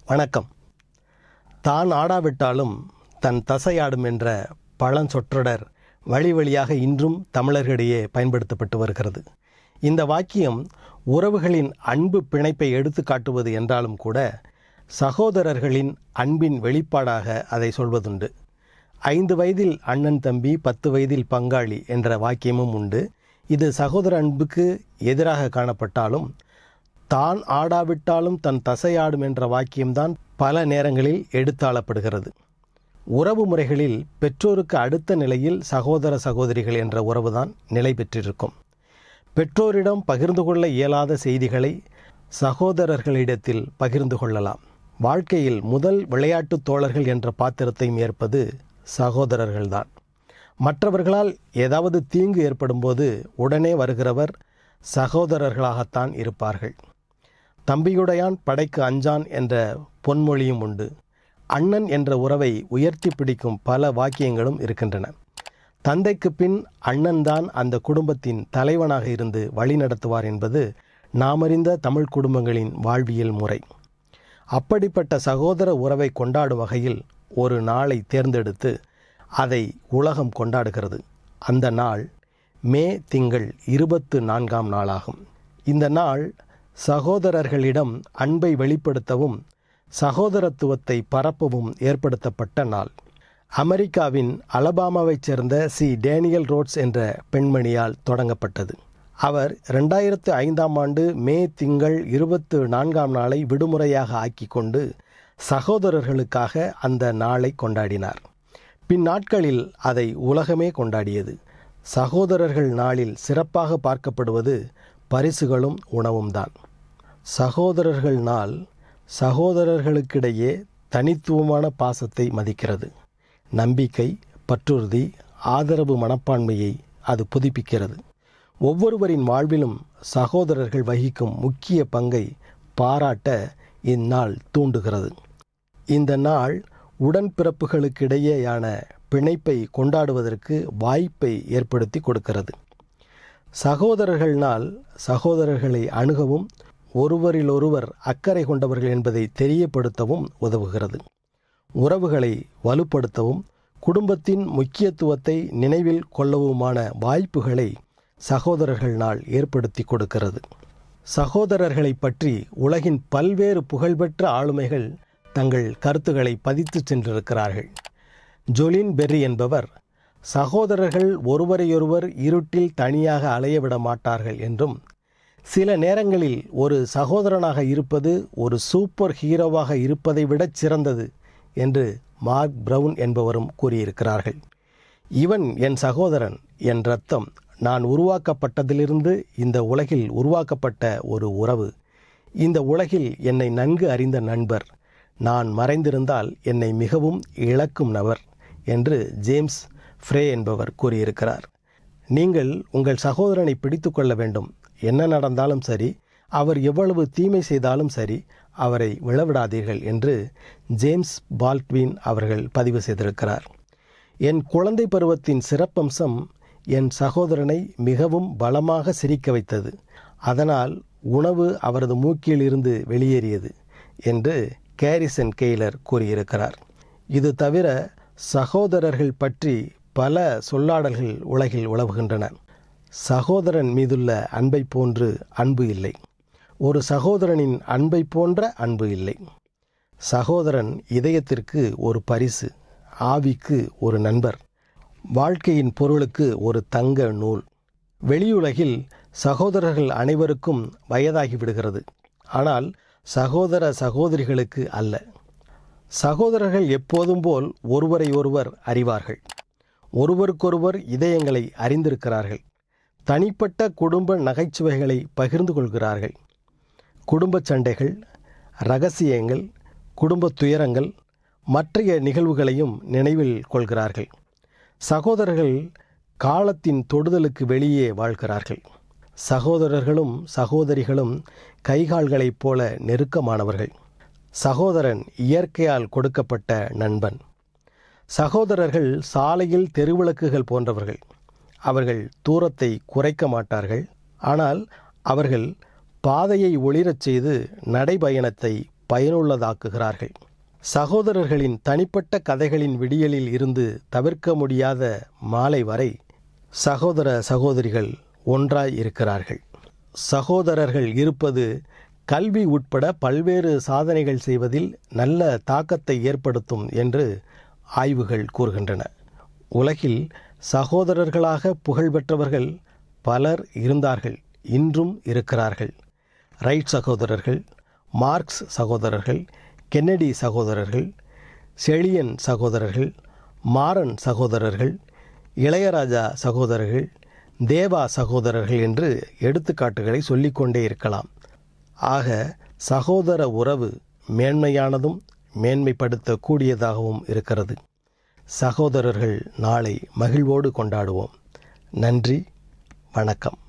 வணக்கம். தான் ஆடாவிட்டாலும் தன் தசையாடும் என்ற பழஞ்சொற்றொடர் வழி வழியாக இன்றும் தமிழர்களிடையே பயன்படுத்தப்பட்டு வருகிறது. இந்த வாக்கியம் உறவுகளின் அன்பு பிணைப்பை எடுத்து காட்டுவது என்றாலும் கூட சகோதரர்களின் அன்பின் வெளிப்பாடாக அதை சொல்வதுண்டு. 5 வயதில் அண்ணன் தம்பி, 10 வயதில் பங்காளி என்ற வாக்கியமும் உண்டு. இது சகோதர அன்புக்கு எதிராக காணப்பட்டாலும் தான் ஆடாவிட்டாலும் தன் தசையாடும் என்ற வாக்கியம்தான் பல நேரங்களில் எடுத்தாளப்படுகிறது. உறவு முறைகளில் பெற்றோருக்கு அடுத்த நிலையில் சகோதர சகோதரிகள் என்ற உறவுதான் நிலை பெற்றிருக்கும். பெற்றோரிடம் பகிர்ந்து கொள்ள இயலாத செய்திகளை சகோதரர்களிடத்தில் பகிர்ந்து கொள்ளலாம். வாழ்க்கையில் முதல் விளையாட்டு தோழர்கள் என்ற பாத்திரத்தை ஏற்பது சகோதரர்கள்தான். மற்றவர்களால் ஏதாவது தீங்கு ஏற்படும்போது உடனே வருகிறவர் சகோதரர்களாகத்தான் இருப்பார்கள். தம்பியுடையான் படைக்கு அஞ்சான் என்ற பொன்மொழியும் உண்டு. அண்ணன் என்ற உறவை உயர்த்தி பிடிக்கும் பல வாக்கியங்களும் இருக்கின்றன. தந்தைக்கு பின் அண்ணன்தான் அந்த குடும்பத்தின் தலைவனாக இருந்து வழிநடத்துவார் என்பது நாமறிந்த தமிழ் குடும்பங்களின் வாழ்வியல் முறை. அப்படிப்பட்ட சகோதர உறவை கொண்டாடும் வகையில் ஒரு நாளை தேர்ந்தெடுத்து அதை உலகம் கொண்டாடுகிறது. அந்த நாள் மே திங்கள் 24ஆம் நாளாகும். இந்த நாள் சகோதரர்களிடம் அன்பை வெளிப்படுத்தவும் சகோதரத்துவத்தை பரப்பவும் ஏற்படுத்தப்பட்ட நாள். அமெரிக்காவின் அலபாமாவைச் சேர்ந்த டேனியல் ரோட்ஸ் என்ற பெண்மணியால் தொடங்கப்பட்டது. அவர் 2005ஆம் ஆண்டு மே திங்கள் 24ஆம் நாளை விடுமுறையாக ஆக்கி கொண்டு சகோதரர்களுக்காக அந்த நாளை கொண்டாடினார். பின் நாட்களில் அதை உலகமே கொண்டாடியது. சகோதரர்கள் நாளில் சிறப்பாக பார்க்கப்படுவது பரிசுகளும் உணவும் தான். சகோதரர்கள் நாள் சகோதரர்களுக்கிடையே தனித்துவமான பாசத்தை மதிக்கிறது. நம்பிக்கை, பற்றுறுதி, ஆதரவு மனப்பான்மையை அது புதுப்பிக்கிறது. ஒவ்வொருவரின் வாழ்விலும் சகோதரர்கள் வகிக்கும் முக்கிய பங்கை பாராட்ட இந்நாள் தூண்டுகிறது. இந்த நாள் உடன்பிறப்புகளுக்கிடையேயான பிணைப்பை கொண்டாடுவதற்கு வாய்ப்பை ஏற்படுத்தி கொடுக்கிறது. சகோதரர்கள் நாள் சகோதரர்களை அணுகவும் ஒருவரிலொருவர் அக்கறை கொண்டவர்கள் என்பதை தெரியப்படுத்தவும் உதவுகிறது. உறவுகளை வலுப்படுத்தவும் குடும்பத்தின் முக்கியத்துவத்தை நினைவில் கொள்ளவுமான வாய்ப்புகளை சகோதரர்கள் நாள் ஏற்படுத்தி கொடுக்கிறது. சகோதரர்களை பற்றி உலகின் பல்வேறு புகழ்பெற்ற ஆளுமைகள் தங்கள் கருத்துக்களை பதித்து சென்றிருக்கிறார்கள். ஜொலின் பெர்ரி என்பவர் சகோதரர்கள் ஒருவரையொருவர் இருட்டில் தனியாக அலையவிட மாட்டார்கள் என்றும், சில நேரங்களில் ஒரு சகோதரனாக இருப்பது ஒரு சூப்பர் ஹீரோவாக இருப்பதை விட சிறந்தது என்று மார்க் பிரவுன் என்பவரும் கூறியிருக்கிறார்கள். இவன் என் சகோதரன், என் இரத்தம், நான் உருவாக்கப்பட்டதிலிருந்து இந்த உலகில் உருவாக்கப்பட்ட ஒரு உறவு, இந்த உலகில் என்னை நன்கு அறிந்த நண்பர், நான் மறைந்திருந்தால் என்னை மிகவும் இழக்கும் நபர் என்று ஜேம்ஸ் ஃப்ரே என்பவர் கூறியிருக்கிறார். நீங்கள் உங்கள் சகோதரனை பிடித்து கொள்ள வேண்டும். என்ன நடந்தாலும் சரி, அவர் எவ்வளவு தீமை செய்தாலும் சரி, அவரை விழவிடாதீர்கள் என்று ஜேம்ஸ் பால்ட்வின் அவர்கள் பதிவு செய்திருக்கிறார். என் குழந்தை பருவத்தின் சிறப்பம்சம் என் சகோதரனை மிகவும் பலமாக சிரிக்க வைத்தது. அதனால் உணவு அவரது மூக்கில் இருந்து வெளியேறியது என்று கேரிசன் கெய்லர் கூறியிருக்கிறார். இது தவிர சகோதரர்கள் பற்றி பல சொல்லாடல்கள் உலகில் உலவுகின்றன. சகோதரன் மீதுள்ள அன்பை போன்று அன்பு இல்லை. ஒரு சகோதரனின் அன்பை போன்ற அன்பு இல்லை. சகோதரன் இதயத்திற்கு ஒரு பரிசு, ஆவிக்கு ஒரு நண்பர், வாழ்க்கையின் பொருளுக்கு ஒரு தங்க நூல். வெளியுலகில் சகோதரர்கள் அனைவருக்கும் வயதாகிவிடுகிறது. ஆனால் சகோதர சகோதரிகளுக்கு அல்ல. சகோதரர்கள் எப்போதும் போல் ஒருவரை ஒருவர் அறிவார்கள். ஒருவருக்கொருவர் இதயங்களை அறிந்திருக்கிறார்கள். தனிப்பட்ட குடும்ப நகைச்சுவைகளை பகிர்ந்து கொள்கிறார்கள். குடும்ப சண்டைகள், இரகசியங்கள், குடும்ப துயரங்கள், மற்றைய நிகழ்வுகளையும் நினைவில் கொள்கிறார்கள். சகோதரர்கள் காலத்தின் தொடுதலுக்கு வெளியே வாழ்கிறார்கள். சகோதரர்களும் சகோதரிகளும் கைகால்களைப் போல நெருக்கமானவர்கள். சகோதரன் இயற்கையால் கொடுக்கப்பட்ட நண்பன். சகோதரர்கள் சாலையில் தெருவிளக்குகள் போன்றவர்கள். அவர்கள் தூரத்தை குறைக்க மாட்டார்கள். ஆனால் அவர்கள் பாதையை ஒளிரச் செய்து நடைபயணத்தை பயனுள்ளதாக்குகிறார்கள். சகோதரர்களின் தனிப்பட்ட கதைகளின் விடியலில் இருந்து தவிர்க்க முடியாத மாலை வரை சகோதர சகோதரிகள் ஒன்றாய் இருக்கிறார்கள். சகோதரர்கள் இருப்பது கல்வி உட்பட பல்வேறு சாதனைகள் செய்வதில் நல்ல தாக்கத்தை ஏற்படுத்தும் என்று ஆய்வுகள் கூறுகின்றன. உலகில் சகோதரர்களாக புகழ்பெற்றவர்கள் பலர் இருந்தார்கள், இன்றும் இருக்கிறார்கள். ரைட் சகோதரர்கள், மார்க்ஸ் சகோதரர்கள், கென்னடி சகோதரர்கள், செழியன் சகோதரர்கள், மாறன் சகோதரர்கள், இளையராஜா சகோதரர்கள், தேவா சகோதரர்கள் என்று எடுத்துக்காட்டுகளை சொல்லிக்கொண்டே இருக்கலாம். ஆக சகோதர உறவு மேன்மையானதும் மேன்மைப்படுத்தக்கூடியதாகவும் இருக்கிறது. சகோதரர்கள் நாளை மகிழ்வோடு கொண்டாடுவோம். நன்றி, வணக்கம்.